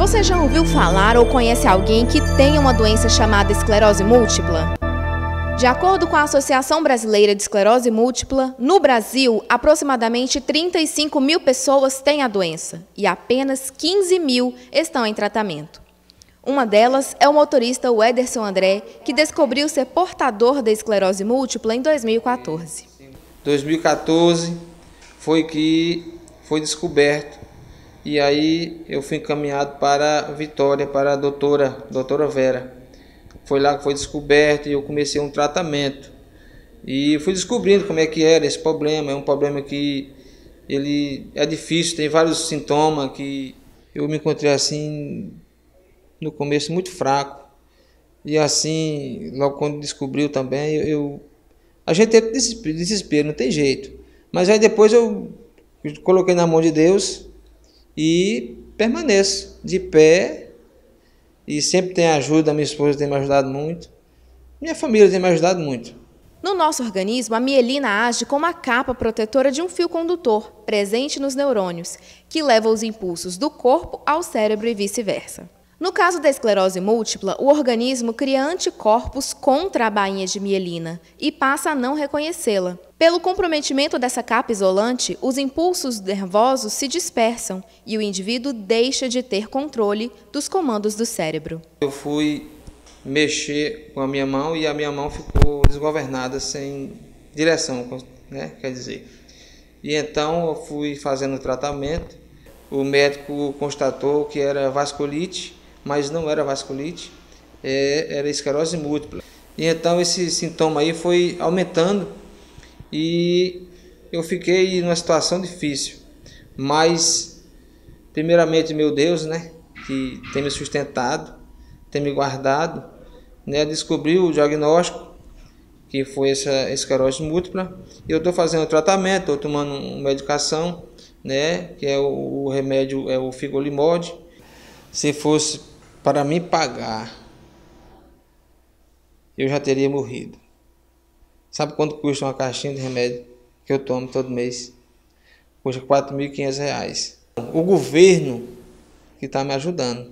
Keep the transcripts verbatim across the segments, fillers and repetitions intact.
Você já ouviu falar ou conhece alguém que tenha uma doença chamada esclerose múltipla? De acordo com a Associação Brasileira de Esclerose Múltipla, no Brasil, aproximadamente trinta e cinco mil pessoas têm a doença e apenas quinze mil estão em tratamento. Uma delas é o motorista Wederson André, que descobriu ser portador da esclerose múltipla em dois mil e quatorze. dois mil e quatorze foi que foi descoberto e aí eu fui encaminhado para Vitória, para a doutora, doutora Vera. Foi lá que foi descoberto e eu comecei um tratamento. E fui descobrindo como é que era esse problema. É um problema que ele é difícil, tem vários sintomas que eu me encontrei assim no começo muito fraco. E assim, logo quando descobriu também, eu, eu a gente teve desespero, não tem jeito. Mas aí depois eu coloquei na mão de Deus e permaneço de pé. E sempre tem ajuda, minha esposa tem me ajudado muito. Minha família tem me ajudado muito. No nosso organismo, a mielina age como a capa protetora de um fio condutor, presente nos neurônios, que leva os impulsos do corpo ao cérebro e vice-versa. No caso da esclerose múltipla, o organismo cria anticorpos contra a bainha de mielina e passa a não reconhecê-la. Pelo comprometimento dessa capa isolante, os impulsos nervosos se dispersam e o indivíduo deixa de ter controle dos comandos do cérebro. Eu fui mexer com a minha mão e a minha mão ficou desgovernada, sem direção, né? Quer dizer. E então eu fui fazendo o tratamento. O médico constatou que era vasculite, mas não era vasculite, é, era esclerose múltipla. E então esse sintoma aí foi aumentando e eu fiquei numa situação difícil. Mas, primeiramente, meu Deus, né, que tem me sustentado, tem me guardado, né, descobriu o diagnóstico, que foi essa esclerose múltipla. E eu estou fazendo o tratamento, estou tomando uma medicação, né, que é o, o remédio, é o Figolimod. Se fosse para mim pagar, eu já teria morrido. Sabe quanto custa uma caixinha de remédio que eu tomo todo mês? Custa quatro mil e quinhentos reais. O governo que está me ajudando.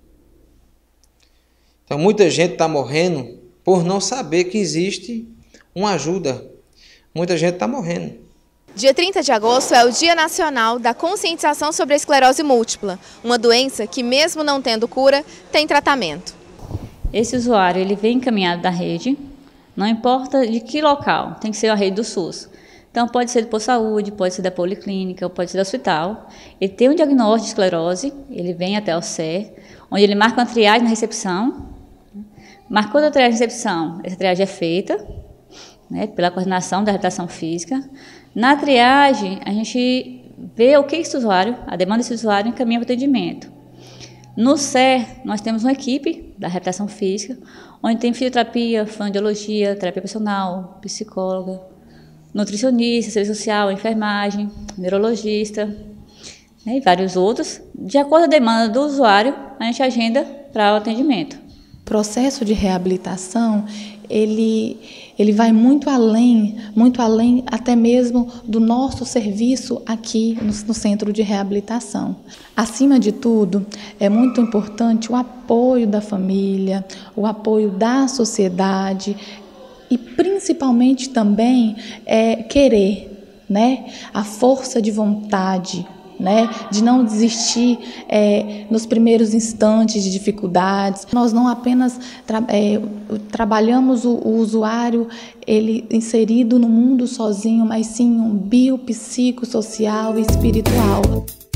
Então muita gente está morrendo por não saber que existe uma ajuda. Muita gente está morrendo. Dia trinta de agosto é o Dia Nacional da Conscientização sobre a Esclerose Múltipla, uma doença que, mesmo não tendo cura, tem tratamento. Esse usuário ele vem encaminhado da rede, não importa de que local, tem que ser a rede do SUS. Então pode ser do posto de saúde, pode ser da policlínica, pode ser do hospital. Ele tem um diagnóstico de esclerose, ele vem até o C E R, onde ele marca uma triagem na recepção. Marcou a triagem na recepção, essa triagem é feita, né, pela coordenação da reabilitação física. Na triagem, a gente vê o que esse usuário, a demanda desse usuário encaminha para o atendimento. No C E R, nós temos uma equipe da reabilitação física, onde tem fisioterapia, fonoaudiologia, terapia personal, psicóloga, nutricionista, serviço social, enfermagem, neurologista, né, e vários outros. De acordo com a demanda do usuário, a gente agenda para o atendimento. O processo de reabilitação, ele, ele vai muito além, muito além até mesmo do nosso serviço aqui no, no centro de reabilitação. Acima de tudo, é muito importante o apoio da família, o apoio da sociedade e principalmente também é, querer, né? A força de vontade, né, de não desistir é, nos primeiros instantes de dificuldades. Nós não apenas tra é, trabalhamos o, o usuário ele inserido no mundo sozinho, mas sim um biopsicossocial e espiritual.